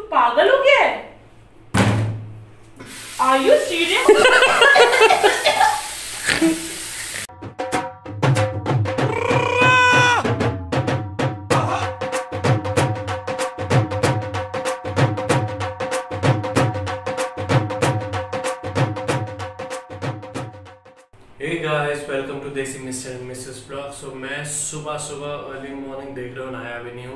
पागल हो गया है? Are you serious? Hey guys, welcome to desi Mr and Mrs blog. So मैं सुबह अर्ली मॉर्निंग देख रहा हूँ, नहाया भी नहीं हूँ,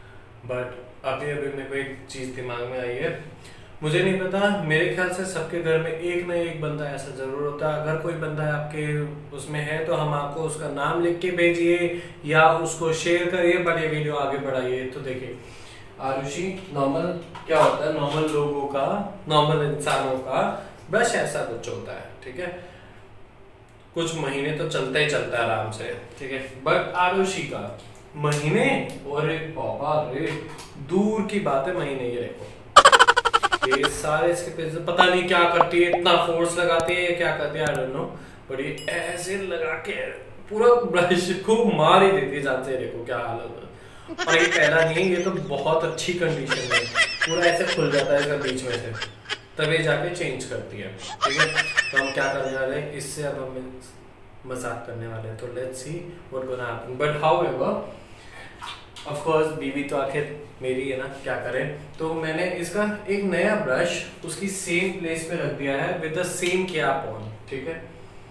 बट अभी मेरे को एक चीज़ दिमाग में आई है। मुझे नहीं पता, मेरे ख्याल से सबके घर में एक ना एक बंदा ऐसा ज़रूर होता है। अगर कोई बंदा आपके उसमें है तो हम आपको उसका नाम लिख के भेजिए या उसको शेयर करिए, बट ये वीडियो आगे बढ़ाइए। तो देखिए आरुषि, नॉर्मल क्या होता है, नॉर्मल लोगों का, नॉर्मल इंसानों का ब्रश ऐसा कुछ होता है, ठीक है। कुछ महीने तो चलता ही चलता है आराम से, ठीक है। बट आरुषि का महीने, और बाबा रे, दूर की बात है महीने। ये देखो, ये सारे इसके पेज पता नहीं क्या करती है, इतना फोर्स लगाती है, क्या करती है आई डोंट नो, बट ये ऐसे लगा के पूरा ब्रश को मार ही देती है जान से। देखो क्या हालत है। और ये पहला नहीं है, ये तो बहुत अच्छी कंडीशन है, पूरा ऐसे खुल जाता है इसका बीच में से, तभी जाके चेंज करती है, ठीक है। तो हम क्या करने वाले हैं, इससे अब हम मजाक करने वाले हैं। तो let's see what gonna happen. But however of course बीवी तो आखिर मेरी है ना, क्या करें। तो मैंने इसका एक नया ब्रश उसकी सेम प्लेस पे रख दिया है with the same cap on, ठीक है।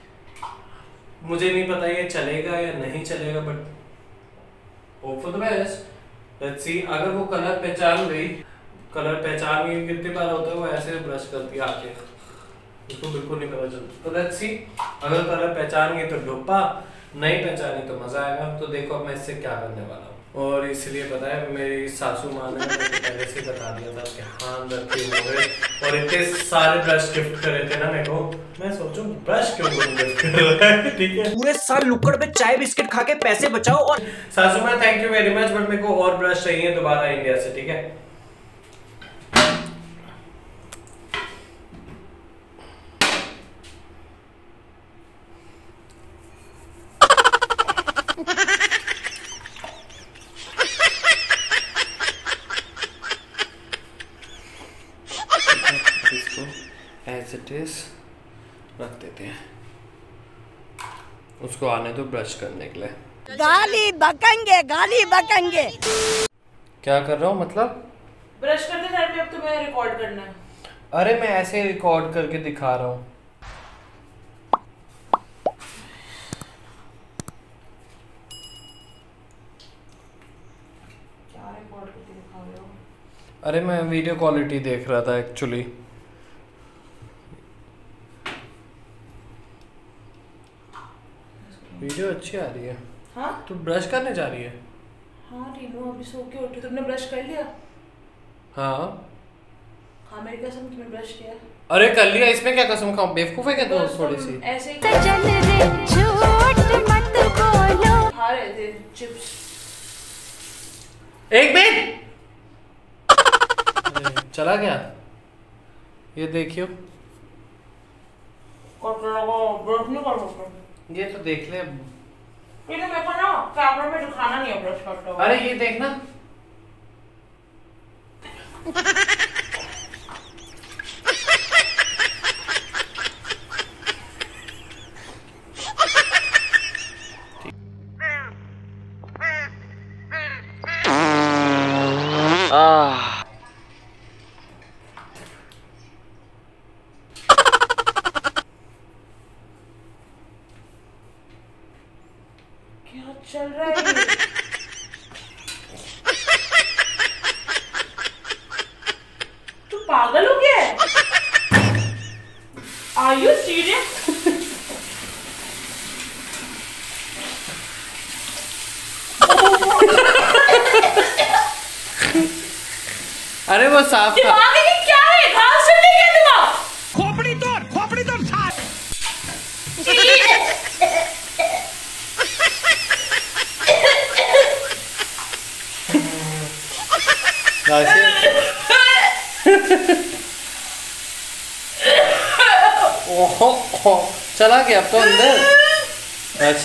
मुझे नहीं पता ये चलेगा या नहीं चलेगा, but hope for the best. Let's see. अगर वो कलर पहचान गई, कितनी बार होता है वो ऐसे ब्रश करती है आके, उसको बिल्कुल नहीं पता चलता। तो लेट्स सी, अगर कलर पहचान गई तो डुप्पा, नहीं पहचानी तो मजा आएगा। तो देखो अब मैं इससे क्या करने वाला हूँ। और इसलिए पता है, मेरी सासू माँ ने पहले से बता दिया था कि हाँ रखे हुए, और इतने सारे ब्रश गिफ्ट करे थे ना मेरे को, मैं सोचूं ब्रश क्यों गिफ्ट कर रहा है, ठीक है। पूरे साल लुक्कड़ पे चाय बिस्किट खा के पैसे बचाओ। और सासू माँ thank you very much, but मेरे को और ब्रश चाहिए दोबारा इंडिया से, ठीक है। इसको एज इट इज रख देते हैं, उसको आने दो ब्रश करने के लिए। गाली बकेंगे। क्या कर रहा हूँ मतलब? ब्रश करते टाइम पे अब तुम्हें रिकॉर्ड करना है। अरे मैं ऐसे रिकॉर्ड करके दिखा रहा हूँ। क्या रिकॉर्ड करके दिखा रहे हो? अरे मैं वीडियो क्वालिटी देख रहा था एक्चुअली। वीडियो अच्छी आ रही है। हाँ तू ब्रश करने जा रही है? हाँ रीनू, अभी सो के उठी। तुमने ब्रश कर लिया? हाँ हाँ मेरी कसम, तुमने ब्रश किया? अरे कर लिया, इसमें क्या कसम खाऊं, बेवकूफ है क्या तू? थोड़ी सी ऐसे ही खा रहे थे चिप्स। एक मिनट, चला गया। ये देखियो, ब्रश नहीं कर सकते। ये तो देख ले। मेरे को ना कैमरा में दिखाना नहीं है ब्रश करते हुए। अरे ये देखना। क्या चल रहा है? तू पागल हो गया है? Are you serious? अरे वो साफ था। दिमाग में क्या है? घास चढ़ गई क्या दिमाग? खोपड़ी तोड़ ओहो, चला गया अब तो अंदर। अच्छी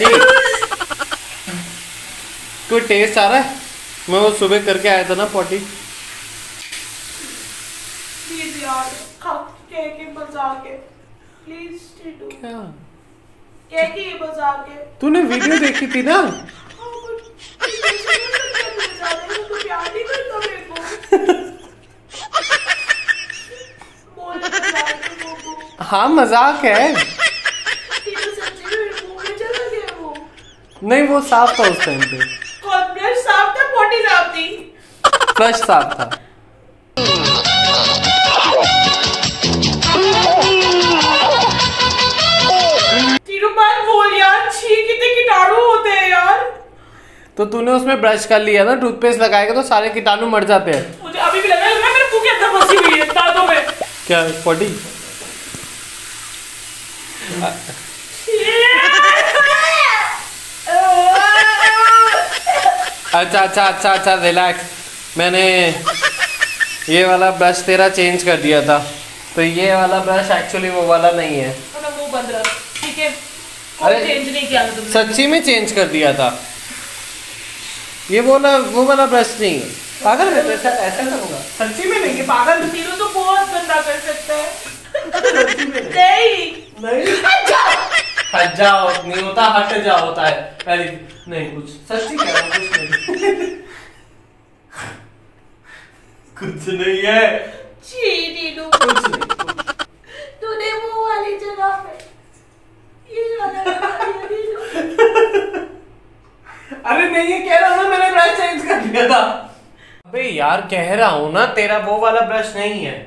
कोई टेस्ट आ रहा है? मैं वो सुबह करके आया था ना पॉटी। प्लीज यार के बजा के प्लीज टीटू क्या के बजा के तूने वीडियो देखी थी ना? तो प्यार नहीं करता मेरे को बोल हाँ मजाक है। टीटू सच्ची में मुंह में चला गया वो। नहीं वो साफ था उस टाइम पे। कौन ब्रश साफ था पोटी साफ थी? ब्रश साफ था। टीटू बात बोल यार, छी कितने कीटाणु होते हैं यार। तो तूने उसमें ब्रश कर लिया ना, टूथपेस्ट लगाएगा तो सारे कीटाणु मर जाते हैं। मुझे अभी भी लग रहा है मेरे मुंह के अंदर फंसी हुई है दांतों में। क्या पोटी? अच्छा रिलैक्स। मैंने ये वाला ब्रश तेरा चेंज कर दिया था, तो ये वाला ब्रश एक्चुअली वो वाला नहीं है। अपना मुंह बंद रख, ठीक है? अरे चेंज नहीं किया तुमने। सच्ची में चेंज कर दिया था। ये वो वाला ब्रश नहीं है। पागल है ऐसा करूँगा? सच्ची में नहीं, पागल। टीटू तो बहुत गंदा कर सकता है। नहीं हट जाओ, नहीं होता, हट जाओ होता है पहले। नहीं कुछ सच्ची कह रहा हूँ, कुछ नहीं। कुछ नहीं है। छी टीटू, कुछ नहीं। तूने मुंह वाली जगह पे ये वाला लगा दिया टीटू। अरे नहीं, ये कह रहा हूँ ना मैंने ब्रश चेंज कर दिया था। अबे यार कह रहा हूँ ना, तेरा वो वाला ब्रश नहीं है।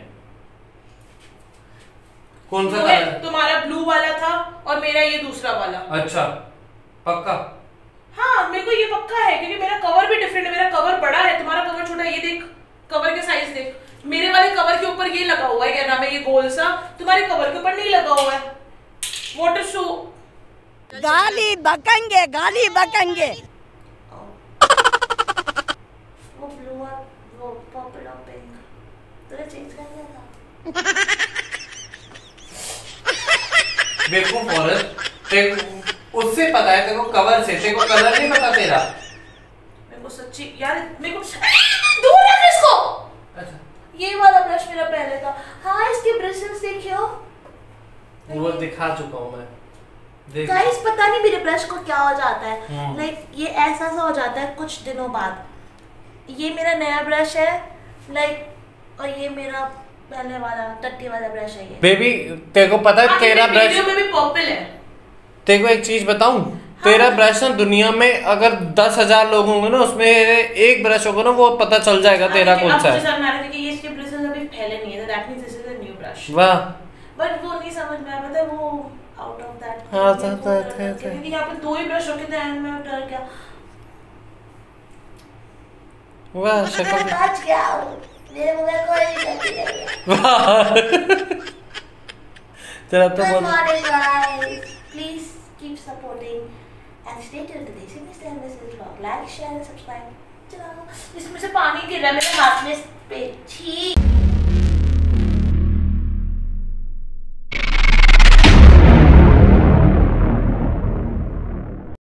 कौन सा कलर? तुम्हारा ब्लू वाला था और मेरा ये दूसरा वाला। अच्छा पक्का? हाँ मेरे को ये पक्का है, क्योंकि मेरा कवर भी डिफरेंट है। मेरा कवर बड़ा है, तुम्हारा कवर छोटा है। ये देख कवर के साइज देख। मेरे वाले कवर के ऊपर ये लगा हुआ है, क्या नाम है, ये गोल सा। तुम्हारे कवर के ऊपर नहीं लगा हुआ है। What is show? गाली बकेंगे, गाली बकेंगे। वो ब्लू और वो पर्पल और पिंक तूने चेंज कर दिया था। बेवकूफ औरत, उससे पता है तेरे को कवर से, तेरे को कलर नहीं पता तेरा। मेरे को सच्ची यार, मेरे को दूर रख इसको। अच्छा ये वाला ब्रश मेरा पहले था। हाँ इसके ब्रशेस देखियो। वो दिखा चुका हूँ मैं। गाइस पता नहीं मेरे ब्रश को क्या हो जाता है, लाइक ये ऐसा सा हो जाता है कुछ दिनों बाद। ये मेरा नया ब्रश है लाइक, और ये मेरा पहले वाला टट्टी वाला ब्रश है। ये बेबी तेरे को पता है तेरा ब्रश, वीडियो में भी पर्पल है। तेरे को एक चीज बताऊं, तेरा ब्रश ना दुनिया में अगर 10,000 लोग होंगे ना, उसमें एक ब्रश होगा ना, वो पता चल जाएगा तेरा कौन सा है। ये इसके ब्रशेस अभी फैले नहीं है, that means this is a new brush. वाह। बट वो नहीं समझ में आया, पता है वो आउट ऑफ दैट। हाँ था क्योंकि यहाँ पे दो ही ब्रश रखे थे एंड में डर गया। वाह शक्ल बच गया मेरे मुंह में कोई गलती नहीं है। वाह तेरा तो Good बहुत morning guys, please keep supporting and stay tuned to Desi Mr. and Mrs. Vlog. Like, share and subscribe. चलो इसमें से पानी गिर रहा है मेरे हाथ में पे। छी